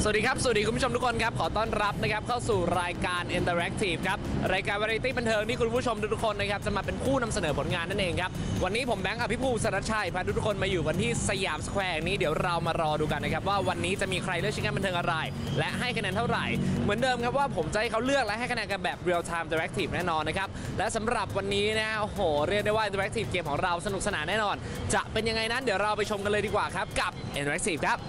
สวัสดีครับสวัสดีคุณผู้ชมทุกคนครับขอต้อนรับนะครับเข้าสู่รายการ Interactive ครับรายการวาไรตี้บันเทิงที่คุณผู้ชมทุกคนนะครับจะมาเป็นผู้นำเสนอผลงานนั่นเองครับวันนี้ผมแบงค์อภิภูมิสรัชชัยพาทุกคนมาอยู่กันที่สยามสแควร์นี้เดี๋ยวเรามารอดูกันนะครับว่าวันนี้จะมีใครเลือกชิ้นงานบันเทิงอะไรและให้คะแนนเท่าไหร่เหมือนเดิมครับว่าผมจะให้เขาเลือกและให้คะแนนกันแบบ Real Time Interactive แน่นอนนะครับและสำหรับวันนี้นะโอ้โหเรียกได้ว่า Interactive เกมของเราสนุกสนานแน่นอนจะเป็นยังไงนั้นเดี๋ยวเราไปชมกันเลยดีกว่าครับกับ Interactive ครับ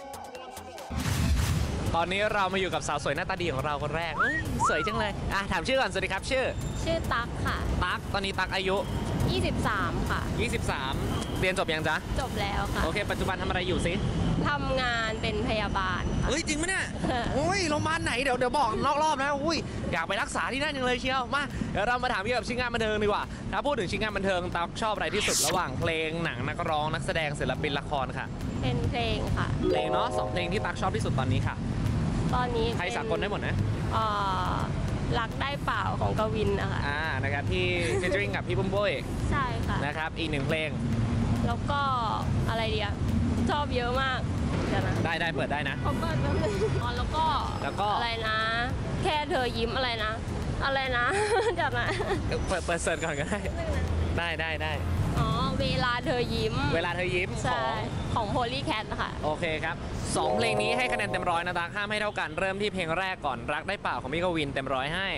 ตอนนี้เรามาอยู่กับสาวสวยหน้าตาดีของเราคนแรกสวยจังเลยถามชื่อก่อนสวัสดีครับชื่อตั๊กค่ะตั๊กตอนนี้ตั๊กอายุ 23ค่ะ 23เรียนจบยังจ๊ะจบแล้วค่ะโอเคปัจจุบันทำอะไรอยู่สิทำงานเป็นพยาบาลค่ะจริงไหมเนี่ยโอ้ยโรงพยาบาลไหนเดี๋ยวบอกนอกรอบนะอยากไปรักษาที่นั่นจังเลยเชียวมาเดี๋ยวเรามาถามเกี่ยวกับชิ้นงานบันเทิงดีกว่าถ้าพูดถึงชิ้นงานบันเทิงตั๊กชอบอะไรที่สุดระหว่างเพลงหนังนักร้องนักแสดงศิลปินละครค่ะเป็นเพลงค่ะเพลงเนาะ2เพลงที่ตั๊กชอบที่สุดตอนนี้ค่ะตอนนี้ไทยสากลได้หมดนะรักได้เปล่าของกวินนะคะนะครับที่ฟีเจอริ่งกับพี่ปุ้มปุ้ยใช่ค่ะนะครับอีก1เพลงแล้วก็อะไรเดียวชอบเยอะมากเดี๋ยวนะได้เปิดได้นะเปิดแล้วแล้วก็อะไรนะแค่เธอยิ้มอะไรนะเดี๋ยวนะเปิดเสิร์ชก่อนก็ได้เวลาเธอยิ้มของโพลีแคทนะคะโอเคครับ2เพลงนี้ให้คะแนนเต็มร้อยนะตั๊กห้ามให้เท่ากันเริ่มที่เพลงแรกก่อนรักได้เปล่าของพี่กวินเต็มร้อยให้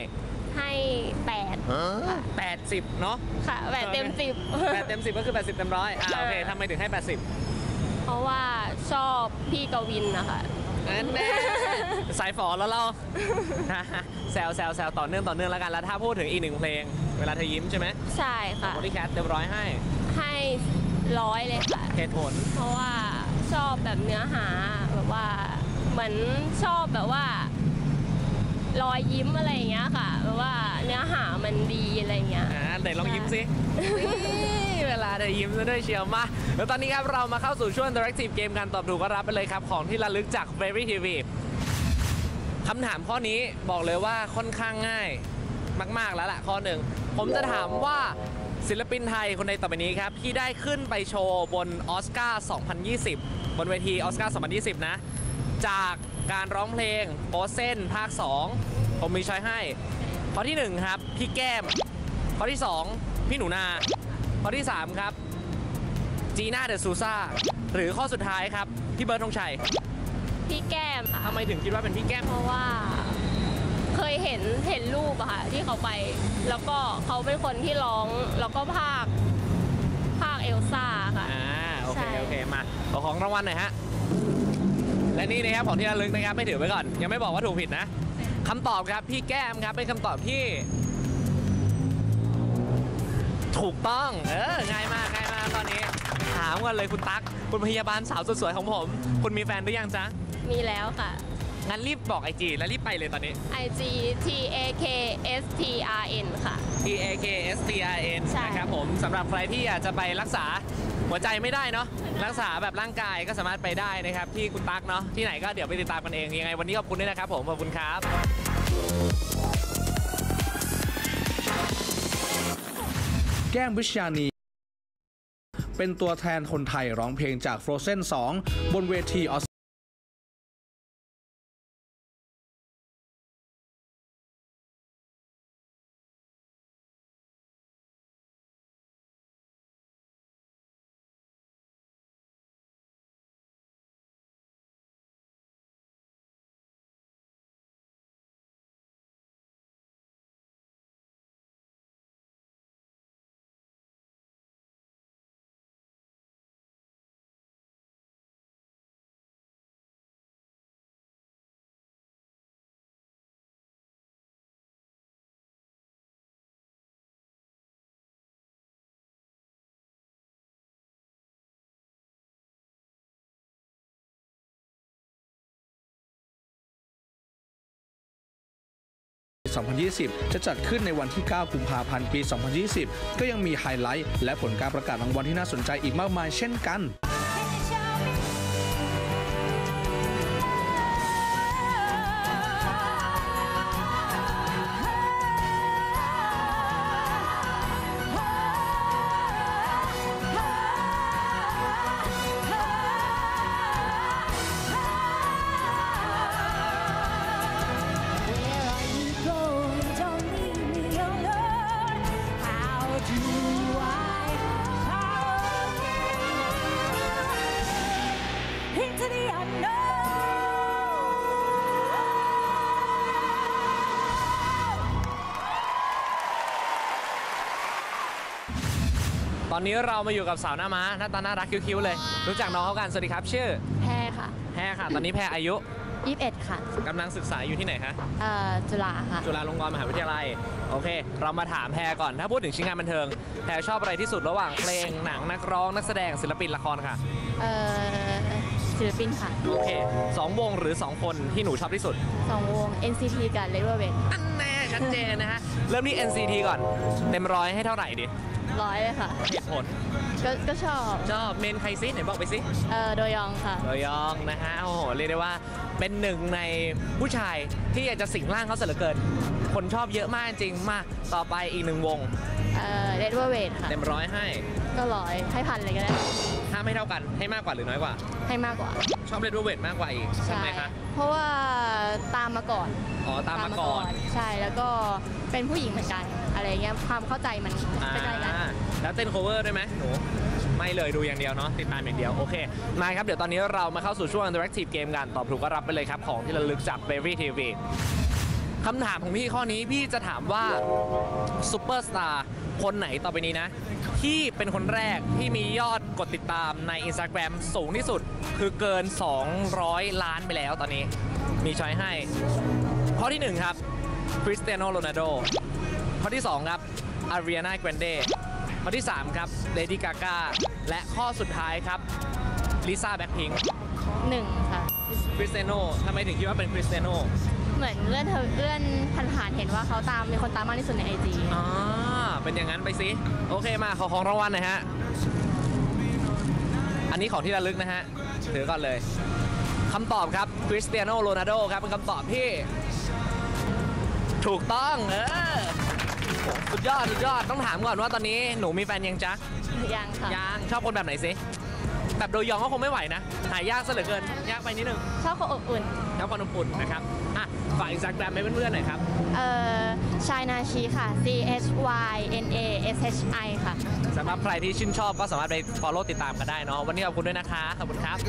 80เนาะค่ะ8เต็ม 10ก็คือ80เต็มร้อยโอเคทำไมถึงให้80 เพราะว่าชอบพี่กวินนะคะแน่สายฝอแล้วเราแซวต่อเนื่องแล้วกันแล้วถ้าพูดถึงอีก1เพลงเวลาเธอยิ้มใช่ไหมใช่ค่ะโพลีแคทเต็มร้อยให้ 100เลยค่ะเหตุผลเพราะว่าชอบแบบเนื้อหาแบบว่าเหมือนชอบแบบว่ารอยยิ้มอะไรอย่างเงี้ยค่ะแบบว่าเนื้อหามันดีอะไรเงี้ยไหนลองยิ้มสิเวลาเธอยิ้มซะด้วยเชียวมาแล้วตอนนี้ครับเรามาเข้าสู่ช่วง Interactive เกมการตอบถูกก็รับไปเลยครับของที่ระลึกจาก Very TV คำถามข้อนี้บอกเลยว่าค่อนข้างง่ายมากๆแล้วล่ะข้อหนึ่งผมจะถามว่าศิลปินไทยคนใดต่อไปนี้ครับที่ได้ขึ้นไปโชว์บนออสการ์ 2020 บนเวทีออสการ์ 2020 นะจากการร้องเพลงโปเซนภาค 2 ผมมีช้อยให้ข้อที่1ครับพี่แก้มข้อที่2พี่หนูนาข้อที่3ครับจีน่าเดอะซูซ่าหรือข้อสุดท้ายครับพี่เบิร์ดธงชัยพี่แก้มทำไมถึงคิดว่าเป็นพี่แก้มเพราะว่าเคยเห็นรูปอะค่ะที่เขาไปแล้วก็เขาเป็นคนที่ร้องแล้วก็ภาคเอลซ่าค่ะโอเคมาขอของรางวัลหน่อยฮะและนี่นะครับของที่ระลึกนะครับไม่ถือไว้ก่อนยังไม่บอกว่าถูกผิดนะคำตอบครับพี่แก้มครับเป็นคำตอบที่ถูกต้องง่ายมากตอนนี้ถามกันเลยคุณตั๊กคุณพยาบาลสาวสวยของผมคุณมีแฟนหรือยังจ๊ะมีแล้วค่ะงั้นรีบบอก IG แล้วรีบไปเลยตอนนี้ IG TAKSTRN ค่ะ TAKSTRN นะครับผมสำหรับใครที่อยากจะไปรักษาหัวใจไม่ได้เนาะรักษาแบบร่างกายก็สามารถไปได้นะครับที่คุณตั๊กเนาะที่ไหนก็เดี๋ยวไปติดตามกันเองยังไงวันนี้ขอบคุณด้วยนะครับผมขอบคุณครับแก้มวิชญานีเป็นตัวแทนคนไทยร้องเพลงจาก Frozen 2 บนเวทีออส2020 จะจัดขึ้นในวันที่ 9 กุมภาพันธ์ ปี 2020 ก็ยังมีไฮไลท์และผลการประกาศรางวัลที่น่าสนใจอีกมากมายเช่นกันตอนนี้เรามาอยู่กับสาวหน้าม้าหน้าตาน่ารักคิ้วๆเลยรู้จักน้องเขากันสวัสดีครับชื่อแพรค่ะแพรค่ะตอนนี้แพรอายุ 21 ค่ะกำลังศึกษาอยู่ที่ไหนคะจุฬาค่ะจุฬาลงกรณ์มหาวิทยาลัยโอเค เรามาถามแพรก่อนถ้าพูดถึงชิ้นงานบันเทิงแพรชอบอะไรที่สุดระหว่างเพลงหนังนักร้องนักแสดงศิลปินละครค่ะศิลปินค่ะโอเค2 วงหรือ 2 คนที่หนูชอบที่สุด 2 วง NCT กับ Red Velvet อันแน่ชัดเจนนะฮะเริ่มที่ NCT ก่อนเต็ม100ให้เท่าไหร่ดิ 100เลยค่ะเหตุผลก็ชอบชอบเมนใครซิไหนบอกไปซิโดยองค่ะโดยองนะฮะโอ้โหเรียกได้ว่าเป็นหนึ่งในผู้ชายที่อยากจะสิงร่างเขาเสียเหลือเกิน คนชอบเยอะมากจริงมาต่อไปอีก1 วง Red Velvet ค่ะเต็ม100ให้ก็100ให้พันเลยก็ได้ถ้าไม่เท่ากันให้มากกว่าหรือน้อยกว่าให้มากกว่าชอบเรดเวทมากกว่าอีกใช่ไหมคะเพราะว่าตามมาก่อนอ๋อตามมาก่อนใช่แล้วก็เป็นผู้หญิงเหมือนกัน อะไรเงี้ยความเข้าใจมันใกล้ๆกันแล้วเต้น cover ได้ไหมหนูไม่เลยดูอย่างเดียวเนาะติดตามอย่างเดียวโอเคนายครับเดี๋ยวตอนนี้เรามาเข้าสู่ช่วง interactive game กันตอบถูกก็รับไปเลยครับของที่ระลึกจาก Berry TV คำถามของพี่ข้อนี้พี่จะถามว่าซูเปอร์สตาร์คนไหนต่อไปนี้นะที่เป็นคนแรกที่มียอดกดติดตามใน Instagram สูงที่สุดคือเกิน200 ล้านไปแล้วตอนนี้มีช้อยให้ข้อที่1ครับคริสเตียโนโรนัลโดข้อที่2ครับอารีนาแกรนเดข้อที่3ครับเลดี้กากและข้อสุดท้ายครับลิซ่าแบ็คพิงค์ 1 ค่ะคริสเตียโนทำไมถึงคิดว่าเป็นคริสเตียโนเหมือนเลื่อนผ่านๆเห็นว่าเขามีคนตามมากที่สุดใน IG อ๋อเป็นอย่างนั้นไปสิโอเคมาขอของรางวัลหน่อยฮะอันนี้ของที่ระลึกนะฮะถือก่อนเลยคำตอบครับคริสเตียโนโรนัลโดครับเป็นคำตอบที่ถูกต้องสุดยอดต้องถามก่อนว่าตอนนี้หนูมีแฟนยังจ๊ะยังค่ะยังชอบคนแบบไหนสิแบบโดยองก็คงไม่ไหวนะหายากซะเหลือเกินยากไปนิดนึงชอบคนอบอุ่นชอบคนอบอุ่นนะครับอ่ะฝาก Instagram ให้เพื่อนๆหน่อยครับชายนาชีค่ะ CHYNASHI ค่ะสำหรับใครที่ชื่นชอบก็สามารถไป follow ติดตามกันได้เนาะวันนี้ขอบคุณด้วยนะคะขอบคุณครับ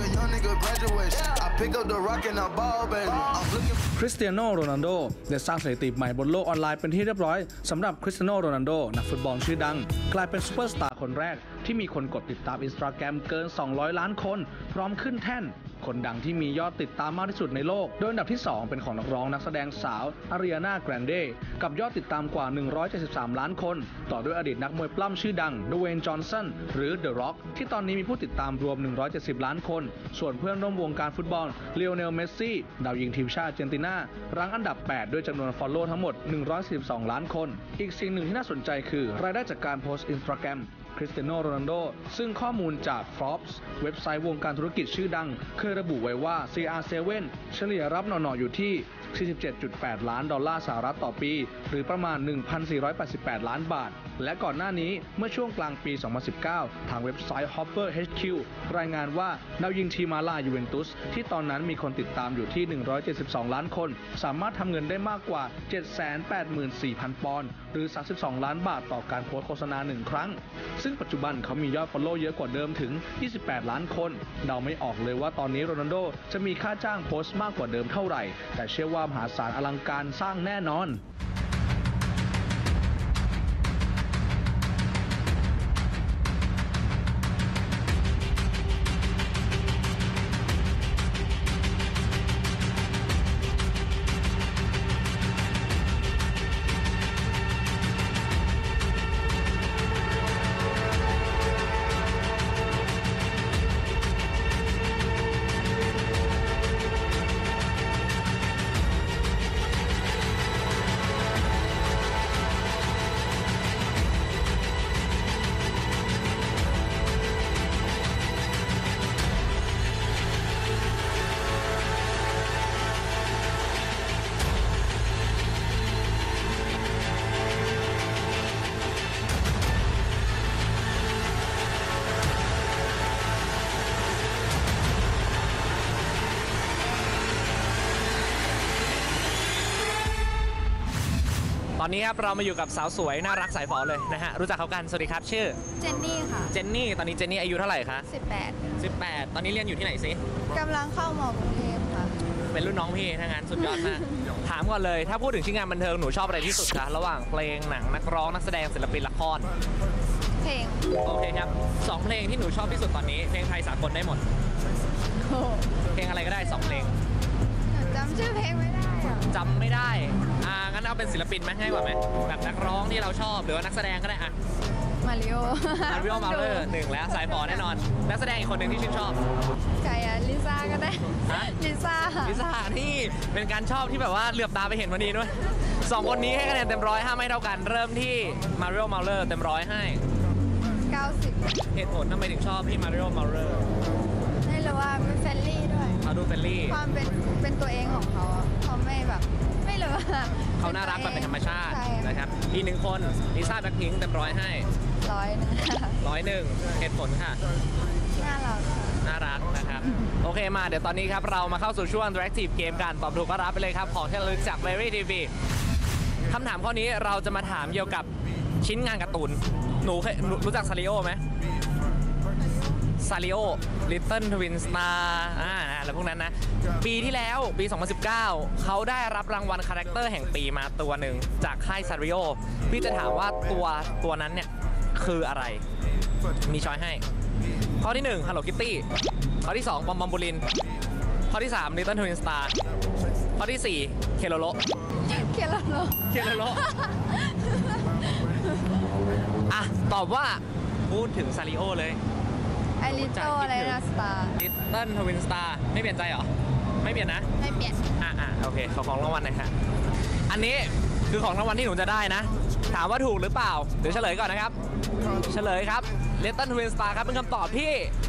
คริสเตียโนโรนัลโดได้สร้างสถิติใหม่บนโลกออนไลน์เป็นที่เรียบร้อยสำหรับคริสเตียโนโรนัลโดนักฟุตบอลชื่อดังกลายเป็นซูเปอร์สตาร์คนแรกที่มีคนกดติดตาม Instagram เกิน200 ล้านคนพร้อมขึ้นแท่นคนดังที่มียอดติดตามมากที่สุดในโลกโดยอันดับที่ 2 เป็นของนักร้องนักแสดงสาวอารีนาแกรนเดกับยอดติดตามกว่า173 ล้านคนต่อด้วยอดีตนักมวยปล้ำชื่อดังดเวย์น จอห์นสันหรือ The Rock ที่ตอนนี้มีผู้ติดตามรวม170 ล้านคนส่วนเพื่อนร่วมวงการฟุตบอลลีโอเนล เมสซี่ดาวยิงทีมชาติอาร์เจนตินารั้งอันดับ 8 ด้วยจำนวน follow ทั้งหมด142 ล้านคนอีกสิ่งหนึ่งที่น่าสนใจคือรายได้จากการโพสต์ Instagramคริสเตียโนโรนัลโดซึ่งข้อมูลจาก Forbes เว็บไซต์วงการธุรกิจชื่อดังเคยระบุไว้ว่า CR7 เฉลี่ยรับหน่อๆอยู่ที่ 47.8 ล้านดอลลาร์สหรัฐต่อปีหรือประมาณ 1,488 ล้านบาทและก่อนหน้านี้เมื่อช่วงกลางปี 2019 ทางเว็บไซต์ Hopper HQ รายงานว่าดาวยิงทีมมาลายูเวนตุสที่ตอนนั้นมีคนติดตามอยู่ที่172 ล้านคนสามารถทำเงินได้มากกว่า 784,000 ปอนด์หรือ 32 ล้านบาทต่อการโพสต์โฆษณา1ครั้งซึ่งปัจจุบันเขามียอด follow เยอะกว่าเดิมถึง28 ล้านคนเดาไม่ออกเลยว่าตอนนี้โรนัลโดจะมีค่าจ้างโพสต์มากกว่าเดิมเท่าไหร่แต่เชื่อว่ามหาศาลอลังการสร้างแน่นอนอนนี้ครับเรามาอยู่กับสาวสวยน่ารักสายฝอเลยนะฮะรู้จักเขากันสวัสดีครับชื่อเจนนี่ค่ะเจนนี่ตอนนี้เจนนี่อายุเท่าไหร่คะ 18 18 ตอนนี้เรียนอยู่ที่ไหนซิกำลังเข้ามอกรุงเทพค่ะเป็นรุ่นน้องพี่ถ้างั้นสุดยอดมาก ถามก่อนเลยถ้าพูดถึงชิ้นงานบันเทิงหนูชอบอะไรที่สุดคะระหว่างเพลงหนังนักร้องนักแสดงศิลปินละครเพลงโอเคครับ2เพลงที่หนูชอบที่สุดตอนนี้เพลงไทยสากลได้หมดโอ้เพลงอะไรก็ได้2เพลงหนูจำชื่อเพลงไม่ได้อะจำไม่ได้งั้นเอาเป็นศิลปินไหมง่ายกว่าไหมแบบนักร้องที่เราชอบหรือว่านักแสดงก็ได้อะมาริโอมาริโอมาเลอร์หนึ่งแล้วสายฝอแน่นอนนักแสดงอีกคนหนึ่งที่ชื่นชอบใครอะลิซ่าก็ได้ฮะลิซ่าค่ะลิซ่านี่เป็นการชอบที่แบบว่าเหลือบตาไปเห็นพอดีด้วยสองคนนี้ให้คะแนนเต็มร้อยห้าไม่เท่ากันเริ่มที่มาริโอมาเลอร์เต็มร้อยให้ 90 เหตุผลทำไมถึงชอบพี่มาริโอมาเลอร์ไม่รู้ว่าเป็นเฟรนลี่ด้วยเขาดูเฟรนลี่ความเป็นตัวเองของเขาอะเขาไม่แบบ ไม่รู้ว่าเขาน่ารักแบบเป็นธรรมชาติใช่นะครับอีกหนึ่งคนลิซ่าแบล็คพิงค์เต็มร้อยให้ 100 101เหตุผลค่ะน่ารักค่ะน่ารักนะครับ โอเคมาเดี๋ยวตอนนี้ครับเรามาเข้าสู่ช่วง Interactive Game กันตอบถูกก็รับไปเลยครับ ของที่ระลึกจาก Very TV คำถามข้อนี้เราจะมาถามเกี่ยวกับชิ้นงานการ์ตูนหนูเคยรู้จักซาริโอไหมซาริโอ Little Twin Star อะไรพวกนั้นนะ ปีที่แล้วปี 2019 เขาได้รับรางวัลคาแรคเตอร์แห่งปีมาตัวหนึ่งจากค่ายซาริโอพี่จะถามว่าตัวนั้นเนี่ยคืออะไร มีช้อยให้ ข้อที่ 1 Hello Kitty ข้อที่ 2 ปอมปอมบูลิน ข้อที่ 3 Little Twin Star ข้อที่ 4 เคโลโลเคโลโลเคโลโลตอบว่าพูดถึงซาริโอเลยไอริโตอะไรนะสตาร์ Little Twin Star ไม่เปลี่ยนใจเหรอ ไม่เปลี่ยนนะไม่เปลี่ยนโอเคขอของรางวัลหน่อยค่ะอันนี้คือของรางวัลที่หนูจะได้นะ ถามว่าถูกหรือเปล่าเดี๋ยวเฉลยก่อนนะครับ เฉลยครับ Little Twin Star ครับเป็นคำตอบที่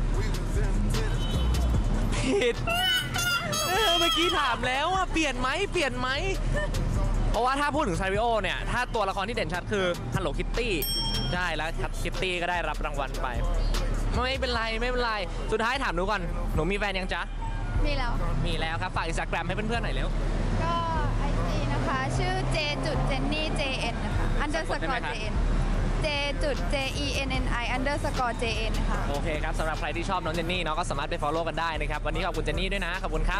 ผิดเมื่อกี้ถามแล้วว่าเปลี่ยนไหมเพราะว่าถ้าพูดถึงซาริโอเนี่ยถ้าตัวละครที่เด่นชัดคือ Hello Kitty ใช่แล้วครับ Kitty ก็ได้รับรางวัลไปไม่เป็นไรสุดท้ายถามหนูก่อนหนูมีแฟนยังจ๊ะมีแล้วมีแล้วครับฝาก Instagram ให้เพื่อนๆหน่อยเร็วก็ IG นะคะ ชื่อ j.jenny.jn นะคะ underscore jn j.jenni underscore jn นะคะโอเคครับสำหรับใครที่ชอบน้องเจนนี่เนาะก็สามารถไป follow กันได้นะครับ วันนี้ขอบคุณเจนนี่ด้วยนะ ขอบคุณครับ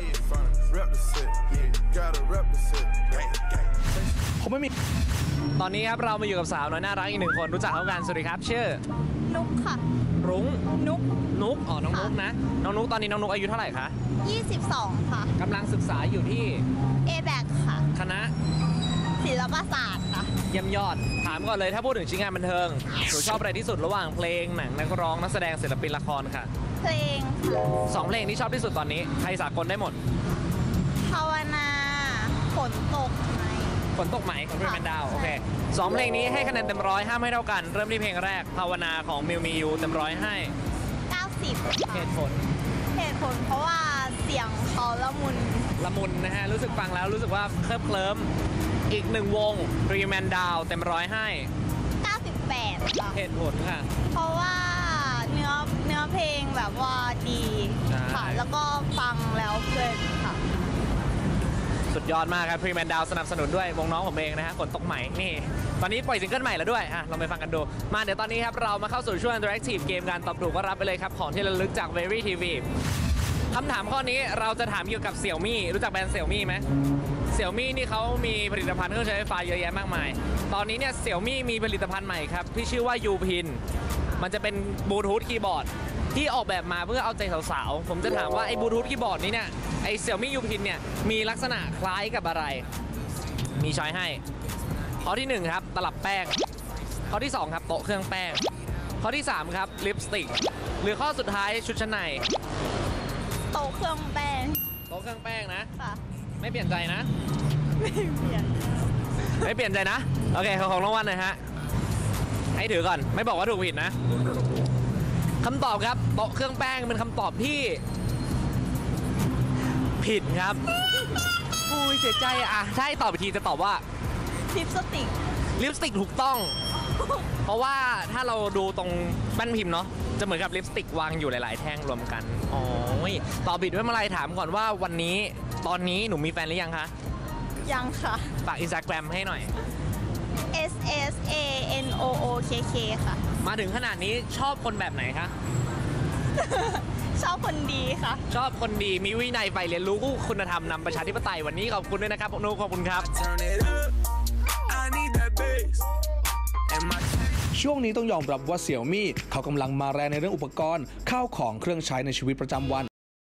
ผมไม่มีตอนนี้ครับเรามาอยู่กับสาวน้อยน่ารักอีกหนึ่งคนรู้จักเขากันสวัสดีครับ ชื่อนุกค่ะรุ้งนุกนุกน้องนุกนะน้องนุกตอนนี้น้องนุกอายุเท่าไหร่คะ 22 ค่ะกำลังศึกษาอยู่ที่ A-back ค่ะคณะศิลปศาสตร์ค่ะเยี่ยมยอดถามก่อนเลยถ้าพูดถึงชิ้นงานบันเทิงหนูชอบอะไรที่สุดระหว่างเพลงหนังนักร้องนักแสดงศิลปินละครค่ะเพลงค่ะ 2 เพลงที่ชอบที่สุดตอนนี้ไทยสากลได้หมดภาวนาฝนตกไหมฝนตกไหมของพี่แมนดาวโอเค2 เพลงนี้ให้คะแนนเต็มร้อยห้ามไม่เท่ากัน เริ่มที่เพลงแรกภาวนาของมิวมียูเต็มร้อยให้ 90 เหค่ะตุผลเหตุผลเพราะว่าเสียงเขาละมุนละมุนนะฮะรู้สึกฟังแล้วรู้สึกว่าเคลิบเคลิ้มอีก1 วงรีแมนดาวเต็มร้อยให้ 98 ค่ะเหตุผลค่ะเพราะว่าเนื้อเพลงแบบว่าดีใช่ค่ะ แล้วก็ฟังแล้วเพลินค่ะสุดยอดมากครับพรีแมนดาวสนับสนุนด้วยวงน้องผมเองนะฮะฝนตกใหม่นี่ตอนนี้ปล่อยซิงเกิลใหม่แล้วด้วยลองไปฟังกันดูมาเดี๋ยวตอนนี้ครับเรามาเข้าสู่ช่วง Interactive เกมการตอบถูกก็รับไปเลยครับของที่ระลึกจาก Very TV คำถามข้อนี้เราจะถามเกี่ยวกับเสี่ยวมี่รู้จักแบรนด์เสี่ยวมี่ไหมเสี่ยวมี่นี่เขามีผลิตภัณฑ์เครื่องใช้ไฟฟ้าเยอะแยะมากมาย ตอนนี้เนี่ยเสี่ยวมี่มีผลิตภัณฑ์ใหม่ครับที่ชื่อว่ายูพินมันจะเป็นบลูทูธคีย์บอร์ดที่ออกแบบมาเพื่อเอาใจสาวๆผมจะถามว่าไอ้บลูทูธคีย์บอร์ดนี้เนี่ยไอ้เสี่ยวมี่ยูพินเนี่ยมีลักษณะคล้ายกับอะไรมีช้อยให้ข้อที่1ครับตลับแป้งข้อที่2ครับโต๊ะเครื่องแป้งข้อที่3ครับลิปสติกหรือข้อสุดท้ายชุดชั้นในโต๊ะเครื่องแป้งโต๊ะเครื่องแป้งนะค่ะไม่เปลี่ยนใจนะไม่เปลี่ยนไม่เปลี่ยนใจนะ โอเคของรางวัลหน่อยฮะให้ถือก่อนไม่บอกว่าถูกผิดนะคำตอบครับโต๊ะเครื่องแป้งเป็นคำตอบที่ผิดครับอุ้ยเสียใจถ้าให้ตอบอีกทีจะตอบว่าลิปสติกลิปสติกถูกต้อง เพราะว่าถ้าเราดูตรงแป้นพิมพ์เนาะจะเหมือนกับลิปสติกวางอยู่หลาย ๆ แท่งรวมกันอ๋อตอบผิดไม่เป็นไรถามก่อนว่าวันนี้ตอนนี้หนูมีแฟนหรือยังคะยังค่ะฝาก Instagram ให้หน่อย S S A N O O K K ค่ะมาถึงขนาดนี้ชอบคนแบบไหนคะชอบคนดีค่ะชอบคนดีมีวินัยใฝ่เรียนรู้คุณธรรมนำประชาธิปไตยวันนี้ขอบคุณด้วยนะครับนุ๊กขอบคุณครับ Turn it up. I need that bass. And my ช่วงนี้ต้องยอมรับว่าเสี่ยวมี่เขากำลังมาแรงในเรื่องอุปกรณ์ข้าวของเครื่องใช้ในชีวิตประจำวัน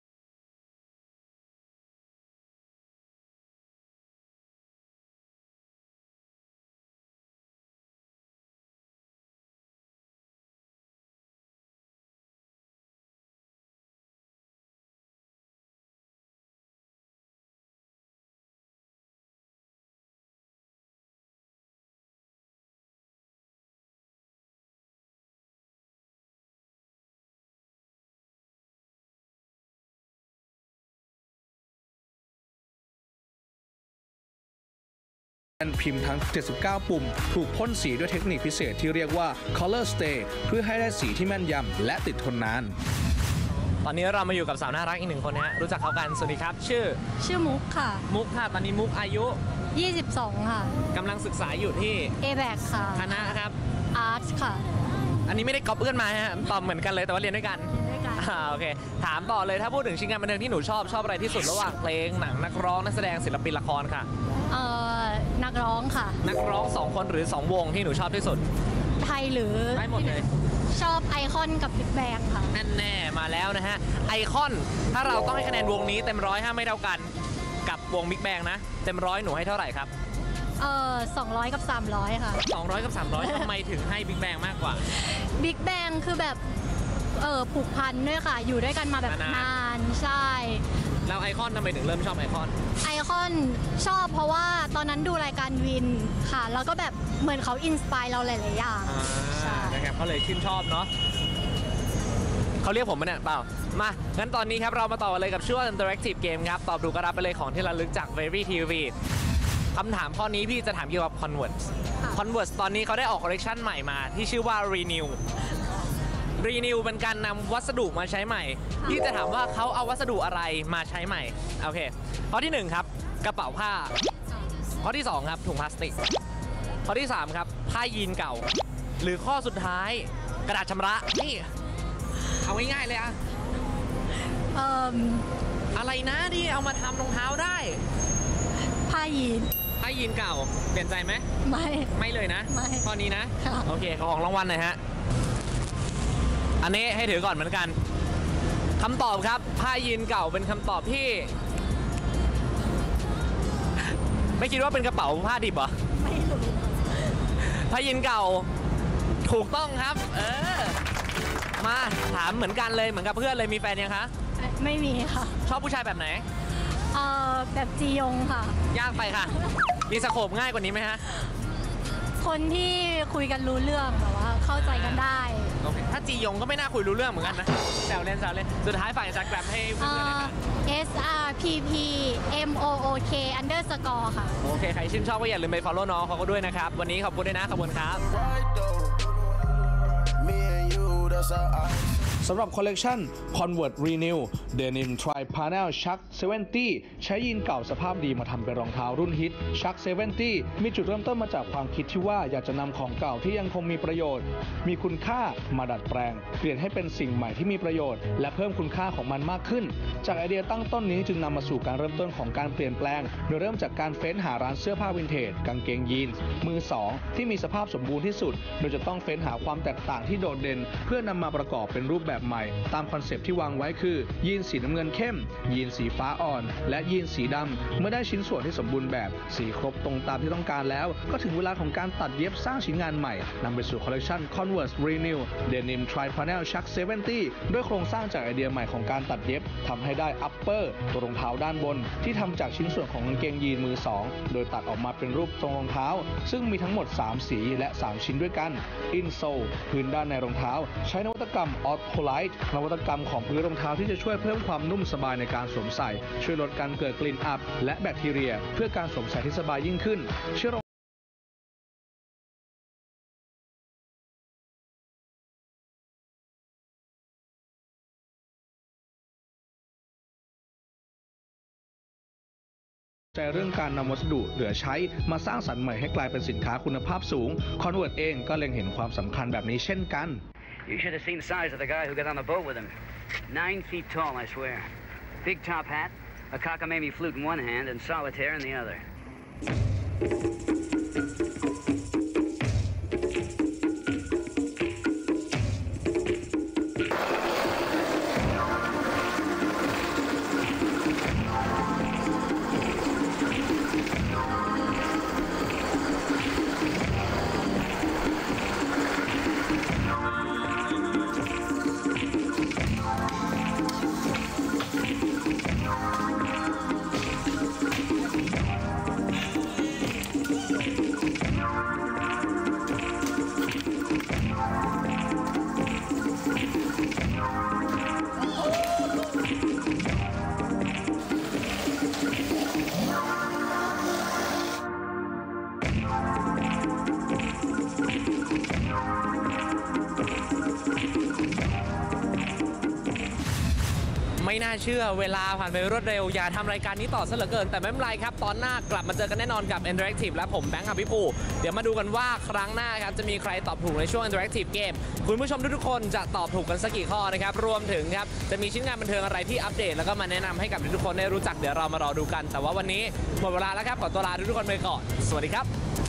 แผ่นพิมพ์ทั้ง 79 ปุ่ม ถูกพ่นสีด้วยเทคนิคพิเศษที่เรียกว่า Color Stay เพื่อให้ได้สีที่แม่นยำและติดทนนานตอนนี้เรามาอยู่กับสาวน่ารักอีกหนึ่งคนนะฮะรู้จักเขากันสวัสดีครับ ชื่อมุกค่ะมุกค่ะตอนนี้มุกอายุ 22 ค่ะกำลังศึกษาอยู่ที่ A-BAC ค่ะคณะครับ Art ค่ะอันนี้ไม่ได้ก๊อปเอื้อนมาฮะตอบเหมือนกันเลยแต่ว่าเรียนด้วยกันด้วยกันโอเคถามต่อเลยถ้าพูดถึงชิ้นงานบันเทิงที่หนูชอบอะไรที่สุดระหว่างเพลงหนังนักร้องนักแสดงศิลปินละครค่ะนักร้องค่ะนักร้อง2คนหรือ2วงที่หนูชอบที่สุดไทยหรือได้หมดเลยชอบไอคอนกับบิ๊กแบงค่ะนั่นแน่มาแล้วนะฮะไอคอนถ้าเราต้องให้คะแนนวงนี้เต็มร้อยห้าไม่เท่ากันกับวงบิ๊กแบงนะเต็มร้อยหนูให้เท่าไหร่ครับ 200 กับ 300 ค่ะ 200 กับ 300ทำไมถึงให้บิ๊กแบงมากกว่าบิ๊กแบงคือแบบผูกพันด้วยค่ะ อยู่ด้วยกันมาแบบนานนานใช่แล้วไอคอนทำไมถึงเริ่มชอบไอคอนไอคอนชอบเพราะว่าตอนนั้นดูรายการวินค่ะ แล้วก็แบบเหมือนเขาอินสปายเราหลาย ๆ อย่างใช่นะครับก็เลยชื่นชอบเนาะเขาเรียกผมมาเนี่ยเปล่ามางั้นตอนนี้ครับเรามาต่อกันเลยกับช่วง Interactive Game ครับตอบถูกก็รับไปเลยของที่ระลึกจาก Very TV คำถามข้อนี้พี่จะถามเกี่ยวกับ Converse Converse ตอนนี้เขาได้ออกคอลเลคชันใหม่มาที่ชื่อว่า Renew เป็นการนำวัสดุมาใช้ใหม่พี่จะถามว่าเขาเอาวัสดุอะไรมาใช้ใหม่โอเคข้อที่1ครับกระเป๋าผ้าข้อที่2ครับถุงพลาสติกข้อที่3ครับผ้ายีนเก่าหรือข้อสุดท้ายกระดาษชำระนี่เอาง่ายๆเลยอะเอ่ออะไรนะที่เอามาทำรองเท้าได้ผ้ายีนผ้ายีนเก่าเปลี่ยนใจไหม ไม่เลยนะไม่ข้อนี้นะค่ะโอเคของรางวัลหน่อยฮะอันนี้ให้ถือก่อนเหมือนกันคำตอบครับผ้ายีนเก่าเป็นคำตอบที่ ไม่คิดว่าเป็นกระเป๋าผ้าดิบเหรอไม่รู้ผ้ายีนเก่าถูกต้องครับมาถามเหมือนกันเลยเหมือนกับเพื่อนเลยมีแฟนยังคะไม่มีค่ะชอบผู้ชายแบบไหนแบบจียงค่ะยากไปค่ะ มีสโคปง่ายกว่านี้ไหมฮะคนที่คุยกันรู้เรื่องแบบว่าเข้าใจกันได้โอเคถ้าจียงก็ไม่น่าคุยรู้เรื่องเหมือนกันนะแซวเล่นสุดท้ายฝากจากแกรมให้เพื่อนๆหน่อยค่ะ SRPPMOOK underscore ค่ะโอเค ใครชื่นชอบก็อย่าลืมไป follow น้องเขาก็ด้วยนะครับ วันนี้ขอบคุณด้วยนะ ขอบคุณครับ right though. Me and you, that's how I. สำหรับคอลเลกชัน Convert Renew Denim Tri Panel Chuck 70 ใช้ยีนเก่าสภาพดีมาทำเป็นรองเท้ารุ่นฮิต Chuck 70 มีจุดเริ่มต้นมาจากความคิดที่ว่าอยากจะนำของเก่าที่ยังคงมีประโยชน์ มีคุณค่ามาดัดแปลง เปลี่ยนให้เป็นสิ่งใหม่ที่มีประโยชน์ และเพิ่มคุณค่าของมันมากขึ้น จากไอเดียตั้งต้นนี้จึงนำมาสู่การเริ่มต้นของการเปลี่ยนแปลง โดยเริ่มจากการเฟ้นหาร้านเสื้อผ้าวินเทจกางเกงยีนส์มือสองที่มีสภาพสมบูรณ์ที่สุด โดยจะต้องเฟ้นหาความแตกต่างที่โดดเด่น เพื่อนำมาประกอบเป็นรูปแบบใหม่ตามคอนเซปต์ที่วางไว้คือยีนสีน้ำเงินเข้ม ยีนสีฟ้าอ่อน และยีนสีดำเมื่อได้ชิ้นส่วนที่สมบูรณ์แบบสีครบตรงตามที่ต้องการแล้ว ก็ถึงเวลาของการตัดเย็บสร้างชิ้นงานใหม่นำไปสู่คอลเลคชัน Converse Renew Denim Tri Panel Chuck 70 ด้วยโครงสร้างจากไอเดียใหม่ของการตัดเย็บทำให้ได้ upper ตัวรองเท้าด้านบน ที่ทำจากชิ้นส่วนของกางเกงยีนมือสองโดยตัดออกมาเป็นรูปทรงรองเท้า ซึ่งมีทั้งหมด 3 สีและ 3 ชิ้นด้วยกัน Insole พื้นด้านในรองเท้า ใช้นวัตกรรม Autolite นวัตกรรมของพื้นรองเท้าที่จะช่วยเพิ่มความนุ่มสบายในการสวมใส่ ช่วยลดการเกิดกลิ่นอับ และแบคทีเรีย เพื่อการสวมใส่ที่สบายยิ่งขึ้นเชื่อใจเรื่องการนำวัสดุเหลือใช้มาสร้างสรรค์ใหม่ให้กลายเป็นสินค้าคุณภาพสูง Convert เองก็เล็งเห็นความสำคัญแบบนี้เช่นกัน You should have seen the size of the guy who got on the boat with him. 9 feet tall, I swear. Big top hat, a cockamamie flute in one hand, and solitaire in the other. ไม่น่าเชื่อเวลาผ่านไปรวดเร็วอย่าทำรายการนี้ต่อซะเหลือเกินแต่ไม่เป็นไรครับตอนหน้ากลับมาเจอกันแน่นอนกับ Interactive และผมแบงค์อภิภูเดี๋ยวมาดูกันว่าครั้งหน้าครับจะมีใครตอบถูกในช่วง Interactive Game คุณผู้ชมทุกๆคนจะตอบถูกกันสักกี่ข้อนะครับรวมถึงครับจะมีชิ้นงานบันเทิงอะไรที่อัปเดตแล้วก็มาแนะนำให้กับทุกคนได้รู้จักเดี๋ยวเรามารอดูกันแต่ว่าวันนี้หมดเวลาแล้วครับขอตัวลาทุกคนไปก่อนสวัสดีครับ